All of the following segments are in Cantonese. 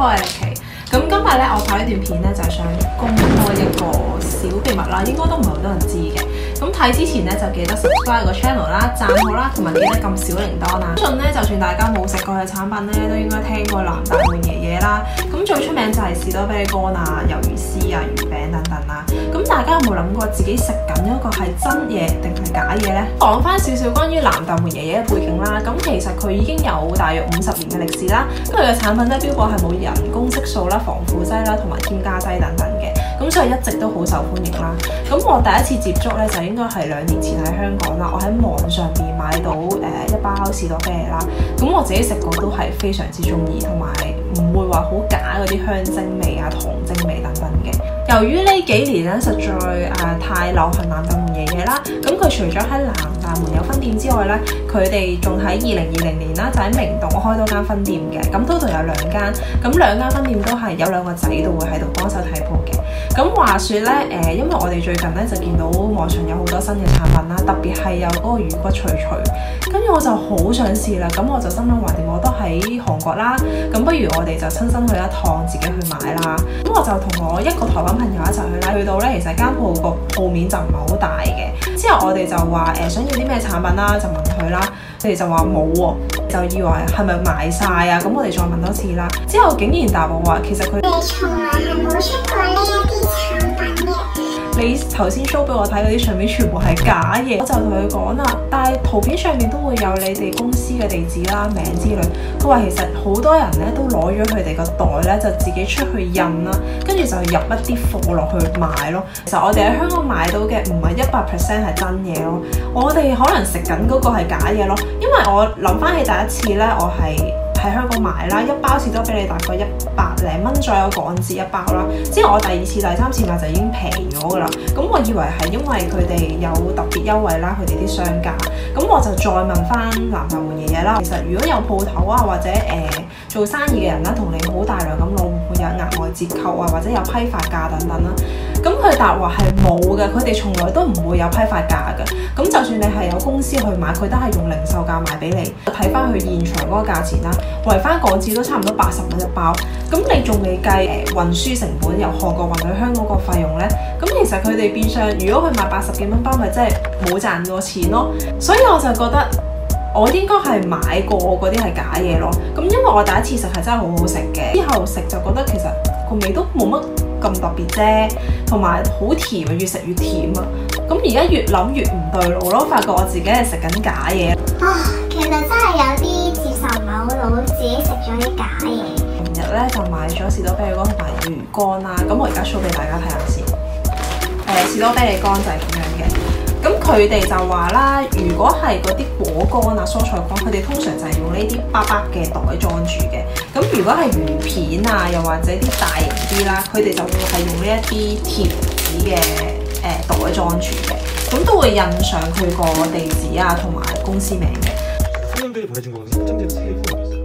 我係力奇。咁今日咧，我拍呢段片咧就係想公開一個小秘密啦，應該都唔係好多人知嘅。咁睇之前咧就記得 subscribe 個 channel 啦、讚好啦，同埋記得撳小鈴鐺啦。相信咧，就算大家冇食過嘅產品咧，都應該聽過南大門爺爺啦。咁最出名就係士多啤梨乾啊、魷魚絲啊、魚餅等等啦。咁大家有冇諗過自己食緊嗰個係真嘢定係假嘢呢？講翻少少關於南大門爺爺嘅背景啦。咁其實佢已經有大約50年嘅歷史啦。咁佢嘅產品咧標榜係冇人工色素啦、防腐劑啦同埋添加劑等等嘅。咁所以一直都好受歡迎啦。咁我第一次接觸咧就應該係2年前喺香港啦。我喺網上邊買到一包士多啤梨啦。咁我自己食過都係非常之中意，同埋唔會話好假嗰啲香精味啊、糖精味等等嘅。由於呢幾年咧實在太流行南大門爺爺啦，咁佢除咗喺南大門有分店之外咧，佢哋仲喺2020年啦就喺明洞開多間分店嘅。咁 total 有2間，咁2間分店都係有2個仔都會喺度幫手睇鋪嘅。咁話說咧，因為我哋最近咧就見到網上有好多新嘅產品啦，特別係有嗰個魚骨脆脆，跟住我就好想試啦。咁我就心諗橫掂我都喺韓國啦，咁不如我哋就親身去一趟，自己去買啦。咁我就同我一個台灣朋友一齊去啦。去到咧，其實間鋪個鋪面就唔係好大嘅。之後我哋就話想要啲咩產品啦，就問佢啦。佢哋就話冇喎，就以為係咪賣晒啊？咁我哋再問多次啦。之後竟然答我話，其實佢哋從來係冇出過呢一啲產品嘅。你頭先 show 俾我睇嗰啲相片全部係假嘢，我就同佢講啦。但係圖片上面都會有你哋公司嘅地址啦、名之類。佢話其實好多人咧都攞咗佢哋個袋咧，就自己出去印啦，跟住就入一啲貨落去賣咯。其實我哋喺香港買到嘅唔係100% 係真嘢咯，我哋可能食緊嗰個係假嘢咯。因為我諗翻起第一次咧，我係喺香港買啦，一包士多啤梨大概100零蚊左右港紙一包啦。之後我第2次、第3次買就已經平咗噶啦。咁我以為係因為佢哋有特別優惠啦，佢哋啲商家。咁我就再問翻南大門爺爺啦。其實如果有鋪頭啊，或者做生意嘅人啦，同你好大量咁攞，會唔會有額外折扣啊，或者有批發價等等啦？咁佢答話係冇嘅，佢哋從來都唔會有批發價嘅。咁就算你係有公司去買，佢都係用零售價賣俾你。睇翻佢現場嗰個價錢啦，圍翻港紙都差唔多80蚊一包。咁你仲未計運輸成本，由韓國運去香港個費用呢？咁其實佢哋變相，如果佢賣80幾蚊包，咪真係冇賺過錢咯。所以我就覺得我應該係買過嗰啲係假嘢咯。咁因為我第一次食係真係好好食嘅，之後食就覺得其實個味都冇乜咁特別啫，同埋好甜啊，越食越甜啊。咁而家越諗越唔對路咯，發覺我自己係食緊假嘢。 其實真係有啲接受唔係好到，自己食咗啲假嘢。 琴日咧就買咗士多啤梨乾同埋魚乾啦，咁我而家 show 俾大家睇下先。士多啤梨乾就係咁樣嘅。咁佢哋就話啦，如果係嗰啲果乾啊、蔬菜乾，佢哋通常就係用呢啲巴巴嘅袋裝住嘅。咁如果係魚片啊，又或者啲大型啲啦，佢哋就會係用呢一啲貼紙嘅袋裝住嘅。咁都會印上佢個地址啊，同埋公司名嘅。 손님들이 보내준 거거든요. 특정지에서 3개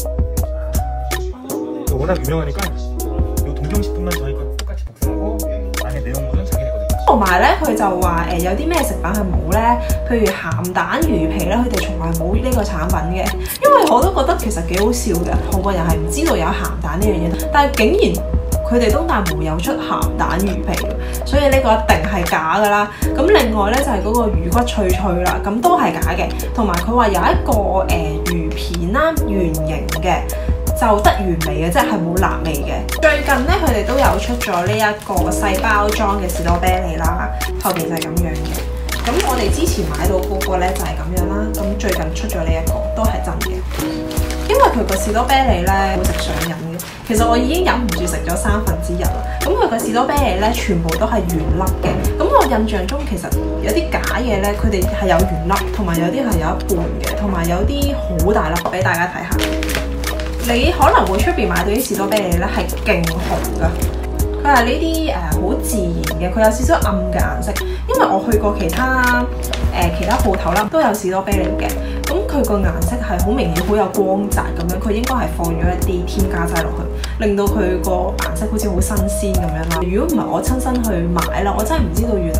포함했어요. 워낙 유명하니까 이 동경식품만 저희가 똑같이 복사하고 안에 내용물은 자기네 거든요. 同埋咧，佢就話有啲咩食品係冇咧？譬如鹹蛋魚皮咧，佢哋從來冇呢個產品嘅。因為我都覺得其實幾好笑嘅，韓國人係唔知道有鹹蛋呢樣嘢，但係竟然佢哋東大門有出鹹蛋魚皮，所以呢個一定係假㗎啦。咁另外咧就係嗰個魚骨脆脆啦，咁都係假嘅。同埋佢話有一個魚片啦，圓形嘅。就得原味嘅，即係冇辣味嘅。最近咧，佢哋都有出咗呢一個細包裝嘅士多啤梨啦，後邊就係咁樣嘅。咁我哋之前買到嗰個咧就係咁樣啦。咁最近出咗呢一個都係真嘅，因為佢個士多啤梨咧會食上癮嘅。其實我已經忍唔住食咗1/3啦。咁佢個士多啤梨咧全部都係原粒嘅。咁我印象中其實有啲假嘢咧，佢哋係有原粒，同埋有啲係有一半嘅，同埋有啲好大粒，俾大家睇下。你可能會出邊買到啲士多啤梨咧係勁紅㗎，佢係呢啲好自然嘅，佢有少少暗嘅顏色。因為我去過其他鋪頭啦，都有士多啤梨嘅，咁佢個顏色係好明顯，好有光澤咁樣。佢應該係放咗一啲添加劑落去，令到佢個顏色好似好新鮮咁樣啦。如果唔係我親身去買啦，我真係唔知道原來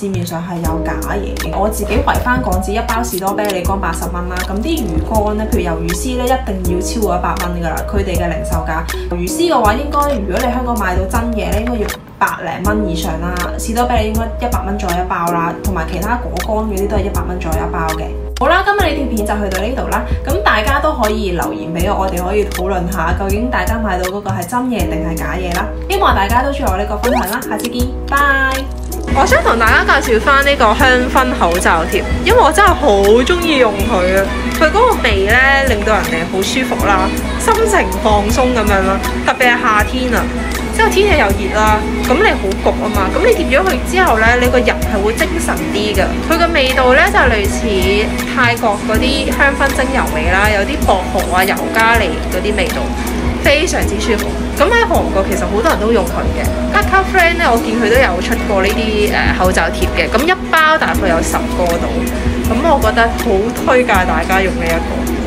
市面上係有假嘢嘅。我自己圍翻港紙一包士多啤梨乾80蚊啦，咁啲魚乾咧，譬如魷魚絲咧，一定要超過100蚊㗎啦，佢哋嘅零售價。魷魚絲嘅話，應該如果你香港買到真嘢咧，應該要100零蚊以上啦。士多啤梨應該100蚊左右一包啦，同埋其他果乾嗰啲都係100蚊左右一包嘅。好啦，今日呢條片就去到呢度啦。咁大家都可以留言俾我哋可以討論下，究竟大家買到嗰個係真嘢定係假嘢啦。希望大家都中意我呢個分享啦，下次見，拜。我想同大家介紹翻呢個香薰口罩貼，因為我真係好中意用佢啊！佢嗰個味咧令到人哋好舒服啦，心情放鬆咁樣啦，特別係夏天啊！之後天氣又熱啦，咁你好焗啊嘛，咁你貼咗佢之後呢，你個人係會精神啲㗎。佢嘅味道呢，就類似泰國嗰啲香薰精油味啦，有啲薄荷啊、尤加利嗰啲味道，非常之舒服。咁喺韓國其實好多人都用佢嘅。Kakao Friend 呢，我見佢都有出過呢啲口罩貼嘅，咁一包大概有10個度，咁我覺得好推介大家用呢一個。